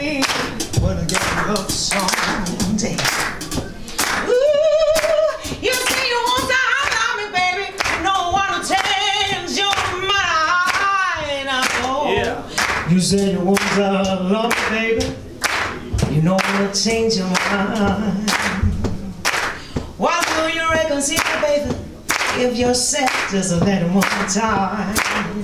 me when I get up someday. You say you want to love me, baby. No one to change your mind. Oh. Yeah. You say you want to love me, baby. You know how to change your mind. Why do you reconsider, baby? If you're sad, just let it one time.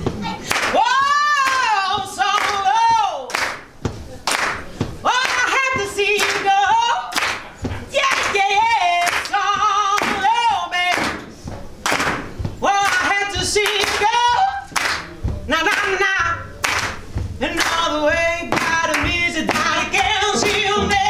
Whoa, so low. Oh, I have to see you go. Yeah, yeah, so low, baby. Well, I have to see you go. Nah, nah, nah. And all the way by the music, I can't see you there.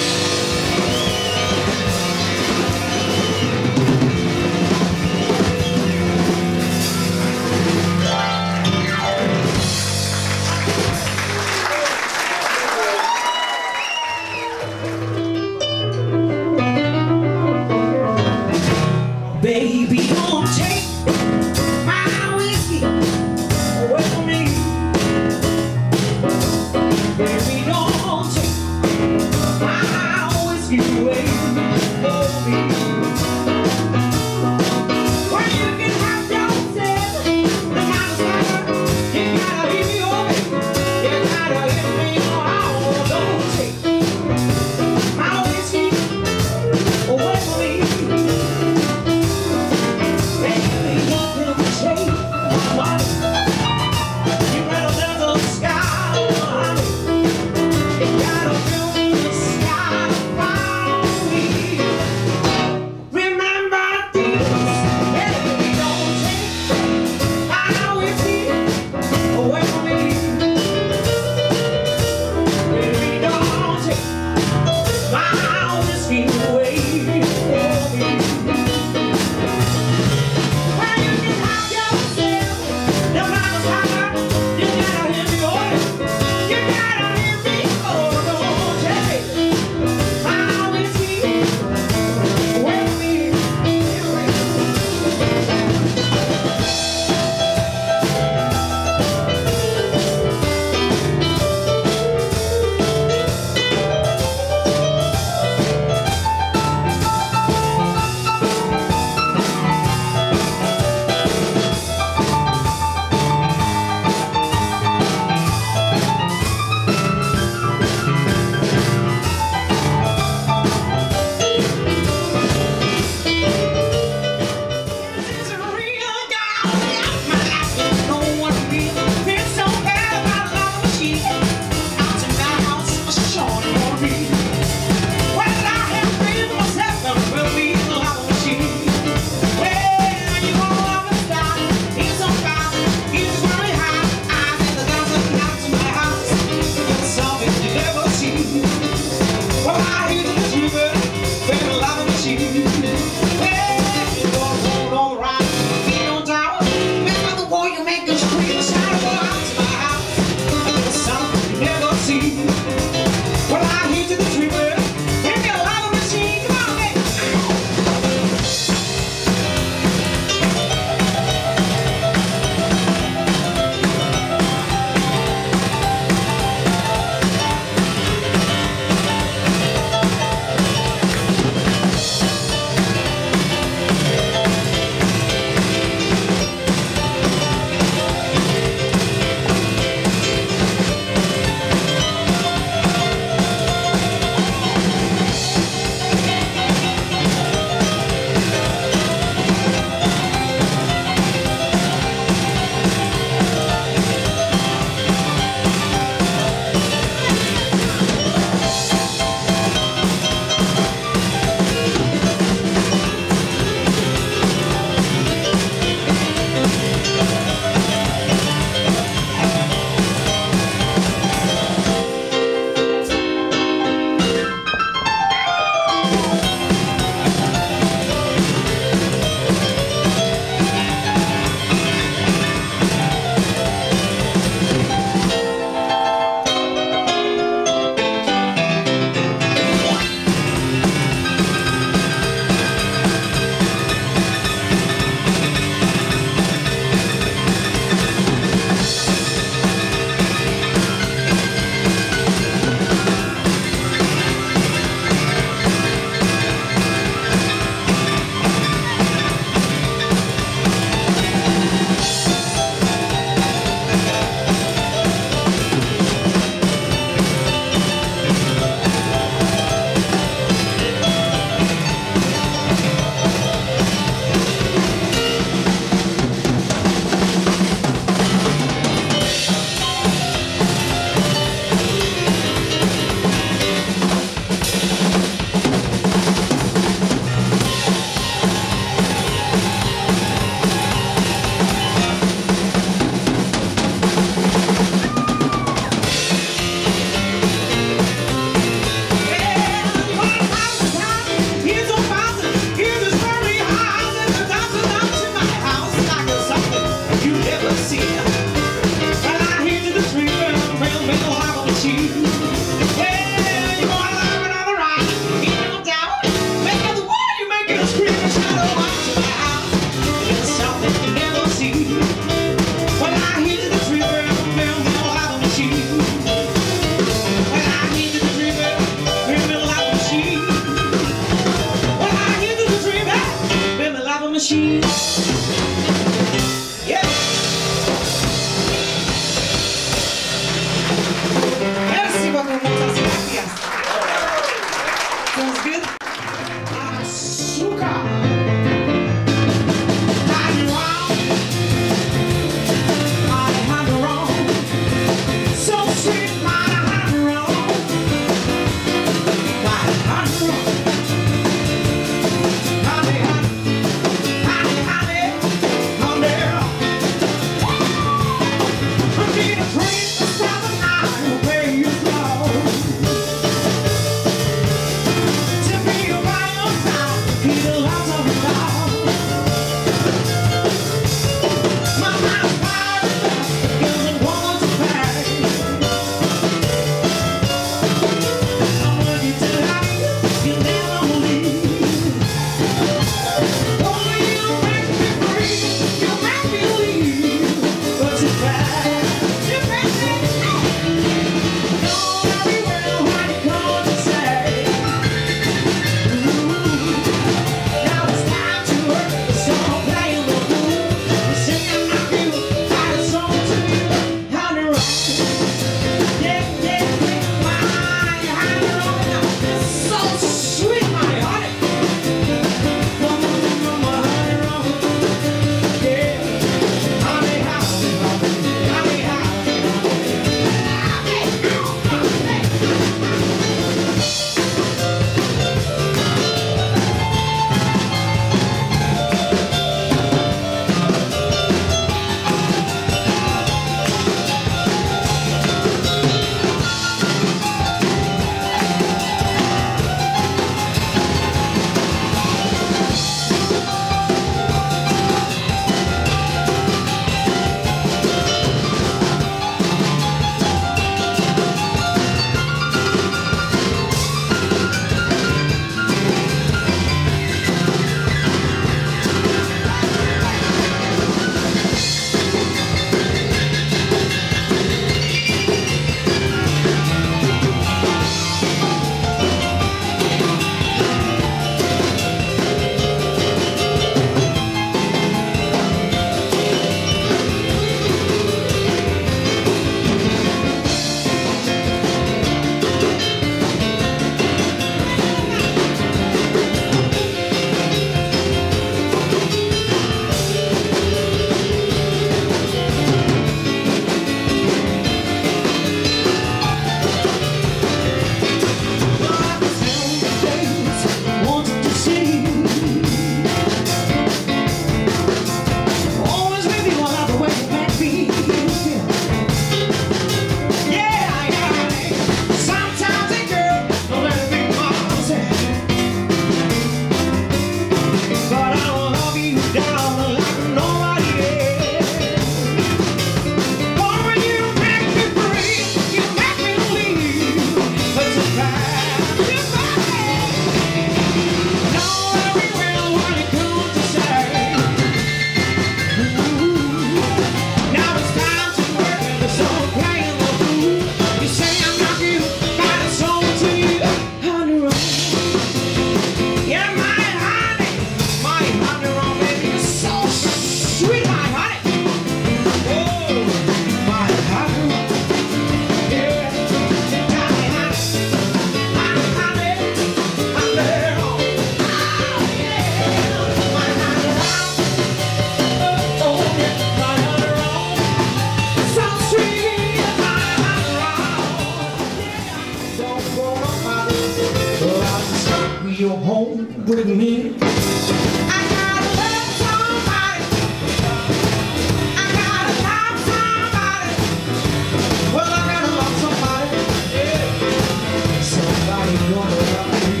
You're home with me. I gotta love somebody. I gotta love somebody. Well, I gotta love somebody. Yeah. Somebody gonna love me.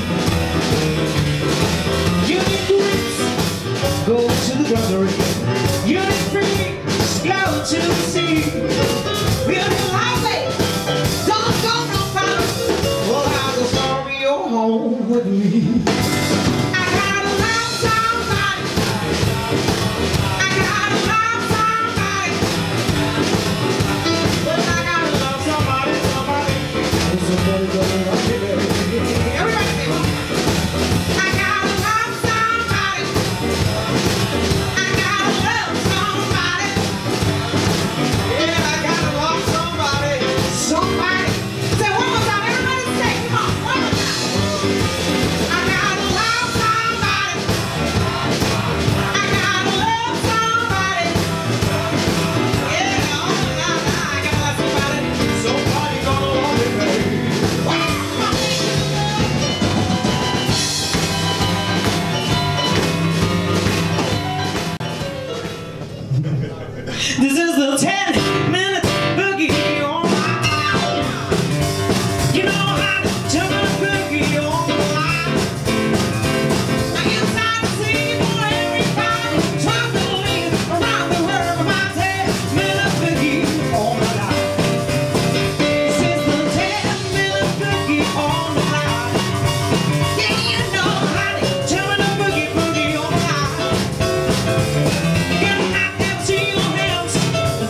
You need grits, go to the grocery. You need free, go to the sea. You need lively, don't go no further. Well, I go sorry you're home with me. I gotta love somebody. I gotta love somebody. Well, I gotta love somebody, somebody. Somebody gonna love me, baby. Everybody say it. I gotta love somebody. I gotta love somebody. Yeah, I gotta love somebody. Somebody. Say one more time. Everybody say, come on, one more time. I gotta love somebody. I gotta love somebody. Yeah, oh my God, I gotta love somebody. Somebody gonna love me, baby. This is the 10-minute boogie on my own. You know how to turn a boogie on the line. I inside the scene for everybody. Trying to lean around the world for my 10-minute boogie on the line. This is the 10-minute boogie on the line. Yeah, you know how to turn a boogie on the line. You can have to your hands.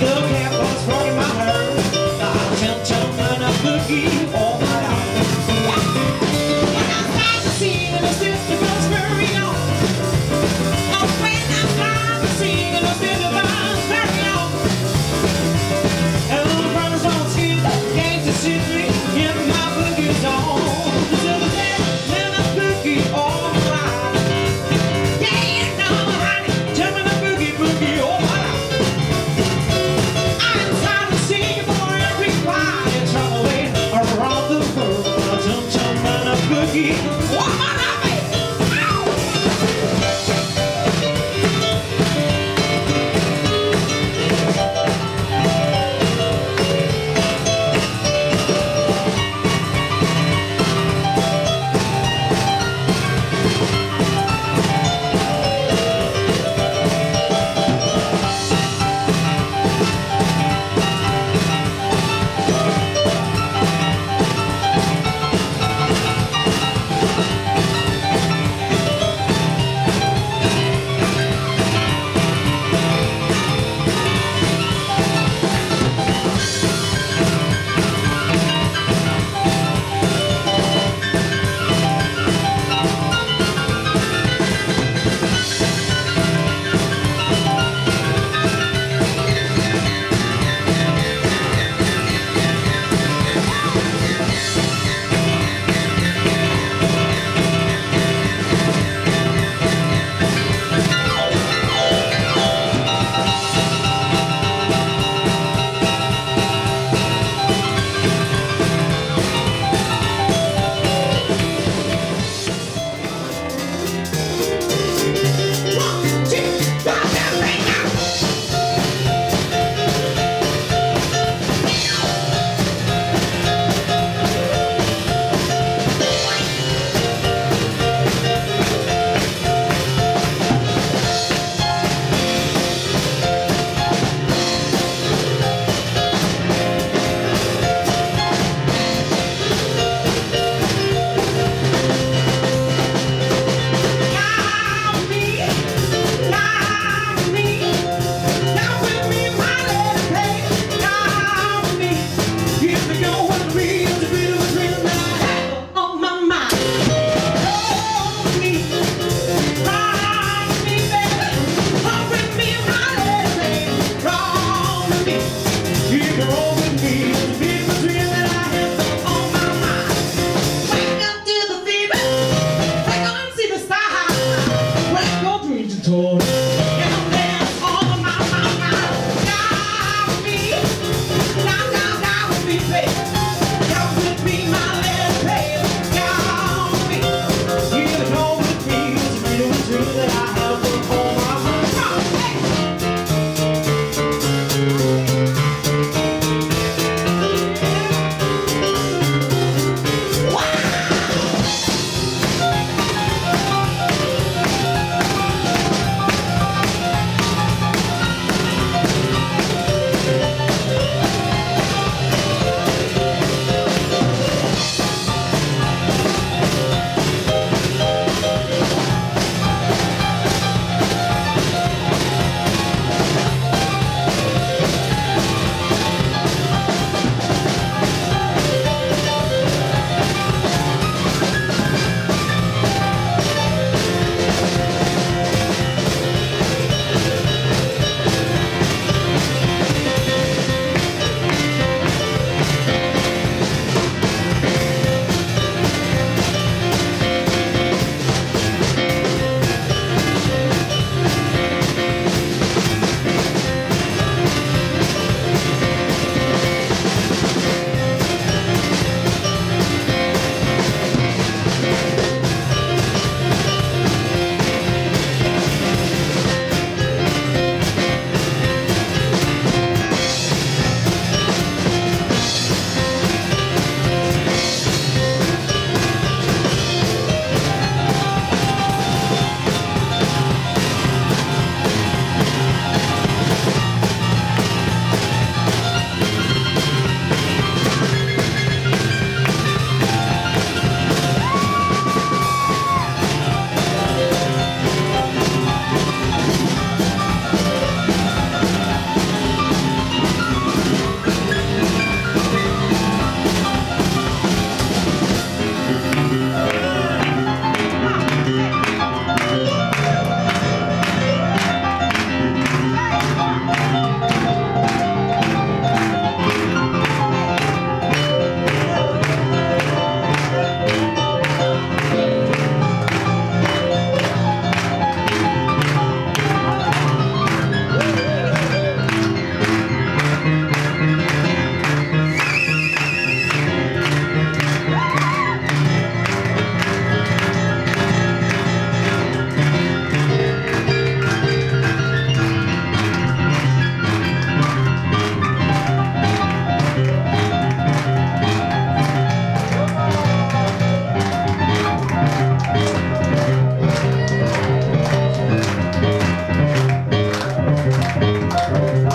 Thank you.